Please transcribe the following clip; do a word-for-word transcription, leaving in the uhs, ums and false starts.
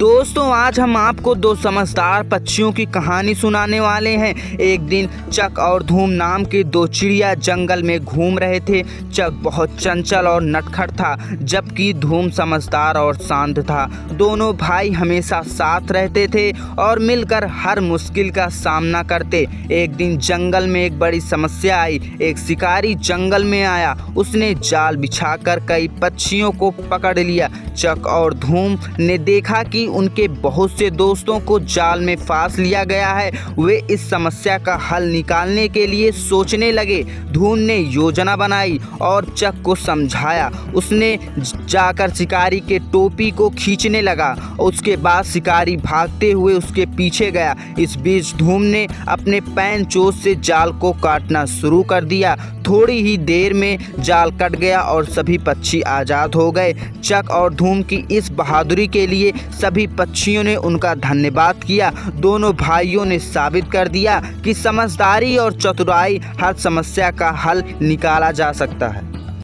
दोस्तों आज हम आपको दो समझदार पक्षियों की कहानी सुनाने वाले हैं। एक दिन चक और धूम नाम के दो चिड़िया जंगल में घूम रहे थे। चक बहुत चंचल और नटखट था, जबकि धूम समझदार और शांत था। दोनों भाई हमेशा साथ रहते थे और मिलकर हर मुश्किल का सामना करते। एक दिन जंगल में एक बड़ी समस्या आई। एक शिकारी जंगल में आया। उसने जाल बिछाकर कई पक्षियों को पकड़ लिया। चक और धूम ने देखा कि उनके बहुत से दोस्तों को जाल में फांस लिया गया है। वे इस समस्या का हल निकालने के लिए सोचने लगे। धूम ने योजना बनाई और चक को समझाया। उसने जाकर शिकारी के टोपी को खींचने लगा। उसके बाद शिकारी भागते हुए उसके पीछे गया। इस बीच धूम ने अपने पैन चोट से जाल को काटना शुरू कर दिया। थोड़ी ही देर में जाल कट गया और सभी पक्षी आज़ाद हो गए। चक और धूम की इस बहादुरी के लिए सभी पक्षियों ने उनका धन्यवाद किया। दोनों भाइयों ने साबित कर दिया कि समझदारी और चतुराई हर समस्या का हल निकाला जा सकता है।